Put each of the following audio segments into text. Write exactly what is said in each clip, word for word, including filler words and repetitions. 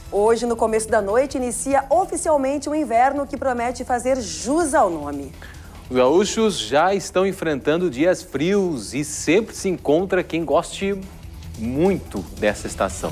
Hoje, no começo da noite, inicia oficialmente o inverno que promete fazer jus ao nome. Os gaúchos já estão enfrentando dias frios e sempre se encontra quem goste muito dessa estação.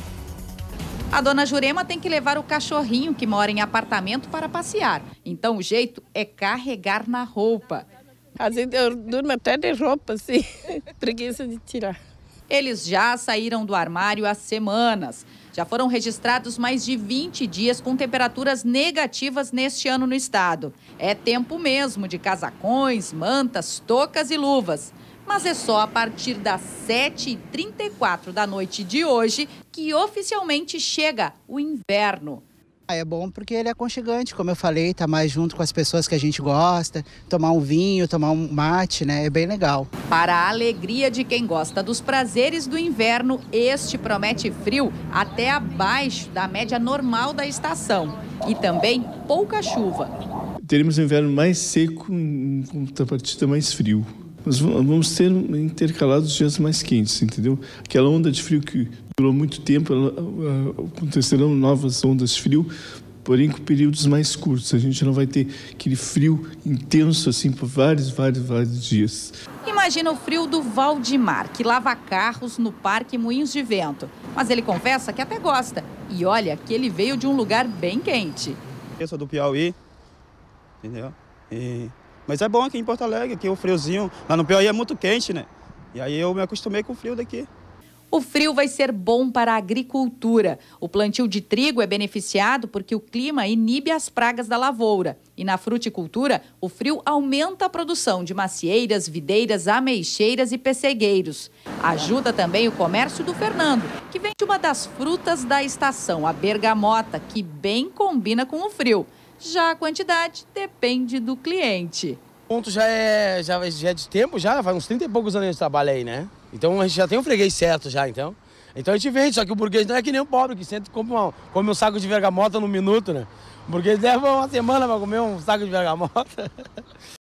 A dona Jurema tem que levar o cachorrinho que mora em apartamento para passear. Então o jeito é carregar na roupa. Às vezes eu durmo até de roupa, assim, preguiça de tirar. Eles já saíram do armário há semanas. Já foram registrados mais de vinte dias com temperaturas negativas neste ano no estado. É tempo mesmo de casacões, mantas, toucas e luvas. Mas é só a partir das sete e trinta e quatro da noite de hoje que oficialmente chega o inverno. É bom porque ele é aconchegante, como eu falei, tá mais junto com as pessoas que a gente gosta, tomar um vinho, tomar um mate, né? É bem legal. Para a alegria de quem gosta dos prazeres do inverno, este promete frio até abaixo da média normal da estação e também pouca chuva. Teremos um inverno mais seco, em contrapartida mais frio. Nós vamos ter intercalados dias mais quentes, entendeu? Aquela onda de frio que durou muito tempo, ela, acontecerão novas ondas de frio, porém com períodos mais curtos. A gente não vai ter aquele frio intenso assim por vários, vários, vários dias. Imagina o frio do Valdemar, que lava carros no Parque Moinhos de Vento. Mas ele confessa que até gosta. E olha que ele veio de um lugar bem quente. Eu sou do Piauí, entendeu? E... Mas é bom aqui em Porto Alegre, aqui o friozinho. Lá no Piauí é muito quente, né? E aí eu me acostumei com o frio daqui. O frio vai ser bom para a agricultura. O plantio de trigo é beneficiado porque o clima inibe as pragas da lavoura. E na fruticultura, o frio aumenta a produção de macieiras, videiras, ameixeiras e pessegueiros. Ajuda também o comércio do Fernando, que vende uma das frutas da estação, a bergamota, que bem combina com o frio. Já a quantidade depende do cliente. O ponto já é, já, já é de tempo, já faz uns trinta e poucos anos de trabalho aí, né? Então a gente já tem um freguês certo já, então. Então a gente vende, só que o burguês não é que nem o pobre, que sempre come, uma, come um saco de bergamota no minuto, né? O burguês leva uma semana para comer um saco de bergamota.